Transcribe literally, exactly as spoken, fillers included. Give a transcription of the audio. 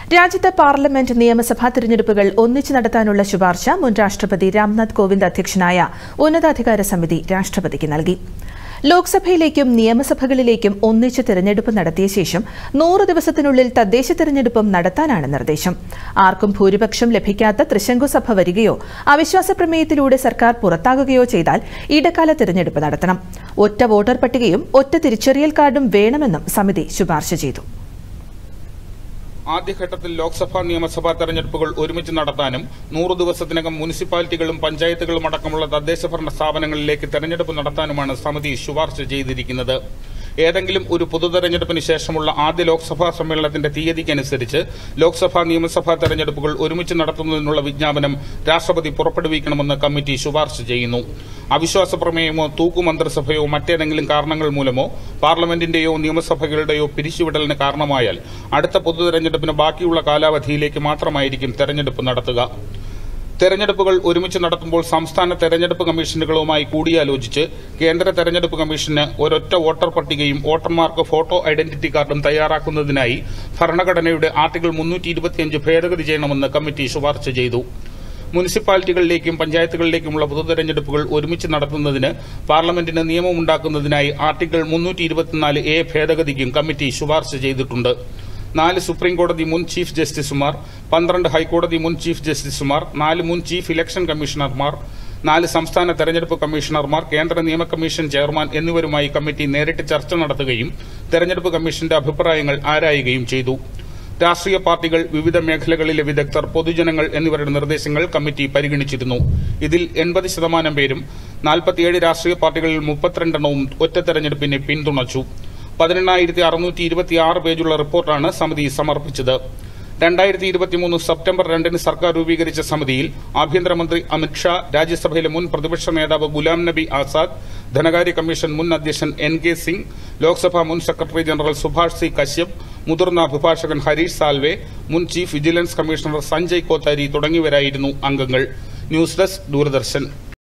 രാജ്യത്തെ പാർലമെന്റ് നിയമസഭാ തിരഞ്ഞെടുപ്പുകൾ ഒന്നിച്ചു നടത്താനുള്ള ശുപാർശ മുൻ രാഷ്ട്രപതി രാംനാഥ് കോവിന്ദ് അധ്യക്ഷനായ ഉന്നതാധികാര സമിതി രാഷ്ട്രപതിക്ക് നൽകി. ലോക്സഭയിലേക്കും നിയമസഭകളിലേക്കും ഒന്നിച്ച് തിരഞ്ഞെടുപ്പ് നടത്തിയ ശേഷം നൂറ് ദിവസത്തിനുള്ളിൽ തദ്ദേശ തിരഞ്ഞെടുപ്പും നടത്താനാണ് നിർദ്ദേശം. ആർക്കും ഭൂരിപക്ഷം ലഭിക്കാത്ത ത്രിശങ്കു സഭ വരികയോ അവിശ്വാസ പ്രമേയത്തിലൂടെ സർക്കാർ പുറത്താകുകയോ ചെയ്താൽ ഇടക്കാല തിരഞ്ഞെടുപ്പ് നടത്തണം. ഒറ്റ വോട്ടർ പട്ടികയും ഒറ്റ തിരിച്ചറിയൽ കാർഡും വേണമെന്നും സമിതി ശുപാർശ ചെയ്തു. ആദ്യഘട്ടത്തിൽ ലോക്സഭാ നിയമസഭാ തെരഞ്ഞെടുപ്പുകൾ ഒരുമിച്ച് നടത്താനും നൂറ് ദിവസത്തിനകം മുനിസിപ്പാലിറ്റികളും പഞ്ചായത്തുകളും അടക്കമുള്ള തദ്ദേശഭരണ സ്ഥാപനങ്ങളിലേക്ക് തെരഞ്ഞെടുപ്പ് നടത്താനുമാണ് സമിതി ശുപാർശ ചെയ്തിരിക്കുന്നത്. ഏതെങ്കിലും ഒരു പൊതുതെരഞ്ഞെടുപ്പിന് ശേഷമുള്ള ആദ്യ ലോക്സഭാ സമ്മേളനത്തിന്റെ തീയതിക്കനുസരിച്ച് ലോക്സഭാ നിയമസഭാ തെരഞ്ഞെടുപ്പുകൾ ഒരുമിച്ച് നടത്തുന്നതിനുള്ള വിജ്ഞാപനം രാഷ്ട്രപതി പുറപ്പെടുവിക്കണമെന്ന് കമ്മിറ്റി ശുപാർശ ചെയ്യുന്നു. അവിശ്വാസ പ്രമേയമോ തൂക്കുമന്ത്രിസഭയോ മറ്റേതെങ്കിലും കാരണങ്ങൾ മൂലമോ പാർലമെന്റിന്റെയോ നിയമസഭകളുടെയോ പിരിച്ചുവിടലിന് കാരണമായാൽ അടുത്ത പൊതുതെരഞ്ഞെടുപ്പിന് ബാക്കിയുള്ള കാലാവധിയിലേക്ക് മാത്രമായിരിക്കും തെരഞ്ഞെടുപ്പ് നടത്തുക. തെരഞ്ഞെടുപ്പുകൾ ഒരുമിച്ച് നടത്തുമ്പോൾ സംസ്ഥാന തെരഞ്ഞെടുപ്പ് കമ്മീഷനുകളുമായി കൂടിയാലോചിച്ച് കേന്ദ്ര തെരഞ്ഞെടുപ്പ് കമ്മീഷന് ഒരൊറ്റ വോട്ടർ പട്ടികയും വോട്ടർമാർക്ക് ഫോട്ടോ ഐഡന്റിറ്റി കാർഡും തയ്യാറാക്കുന്നതിനായി ഭരണഘടനയുടെ ആർട്ടിക്കിൾ മുന്നൂറ്റി ഇരുപത്തിയഞ്ച് ഭേദഗതി ചെയ്യണമെന്ന് കമ്മിറ്റി ശുപാർശ ചെയ്തു. മുനിസിപ്പാലിറ്റികളിലേക്കും പഞ്ചായത്തുകളിലേക്കുമുള്ള പൊതുതെരഞ്ഞെടുപ്പുകൾ ഒരുമിച്ച് നടത്തുന്നതിന് പാർലമെന്റിന് നിയമമുണ്ടാക്കുന്നതിനായി ആർട്ടിക്കിൾ മുന്നൂറ്റി ഇരുപത്തിനാല് എ ഭേദഗതിക്കും കമ്മിറ്റി ശുപാർശ ചെയ്തിട്ടുണ്ട്. നാല് സുപ്രീംകോടതി മുൻ ചീഫ് ജസ്റ്റിസുമാർ, പന്ത്രണ്ട് ഹൈക്കോടതി മുൻ ചീഫ് ജസ്റ്റിസുമാർ, നാല് മുൻ ചീഫ് ഇലക്ഷൻ കമ്മീഷണർമാർ, നാല് സംസ്ഥാന തെരഞ്ഞെടുപ്പ് കമ്മീഷണർമാർ, കേന്ദ്ര നിയമ കമ്മീഷൻ ചെയർമാൻ എന്നിവരുമായി കമ്മിറ്റി നേരിട്ട് ചർച്ച നടത്തുകയും തെരഞ്ഞെടുപ്പ് കമ്മീഷന്റെ അഭിപ്രായങ്ങൾ ആരായുകയും ചെയ്തു. രാഷ്ട്രീയ പാർട്ടികൾ, വിവിധ മേഖലകളിലെ വിദഗ്ധർ, പൊതുജനങ്ങൾ എന്നിവരുടെ നിർദ്ദേശങ്ങൾ കമ്മിറ്റി പരിഗണിച്ചിരുന്നു. ഇതിൽ എൺപത് ശതമാനം പേരും നാൽപ്പത്തിയേഴ് രാഷ്ട്രീയ പാർട്ടികളിൽ മുപ്പത്തിരണ്ടെണ്ണവും ഒറ്റ തെരഞ്ഞെടുപ്പിനെ പിന്തുണച്ചു. പതിനെണ്ണായിരത്തി അറുന്നൂറ്റി ഇരുപത്തിയാറ് പേജുള്ള റിപ്പോർട്ടാണ് സമിതി സമർപ്പിച്ചത്. രണ്ടായിരത്തി ഇരുപത്തിമൂന്ന് സെപ്റ്റംബർ രണ്ടിന് സർക്കാർ രൂപീകരിച്ച സമിതിയിൽ ആഭ്യന്തരമന്ത്രി അമിത്ഷാ, രാജ്യസഭയിലെ മുൻ പ്രതിപക്ഷ നേതാവ് ഗുലാം നബി ആസാദ്, ധനകാര്യ കമ്മീഷൻ മുൻ അധ്യക്ഷൻ എൻ കെ സിംഗ്, ലോക്സഭാ മുൻ secretary general Subhash C Kashyap, മുതിർന്ന അഭിഭാഷകൻ ഹരീഷ് സാൽവെ, മുൻ chief vigilance commissioner Sanjay Kothari തുടങ്ങിയവരായിരുന്നു അംഗങ്ങൾ. News desk, Doordarshan.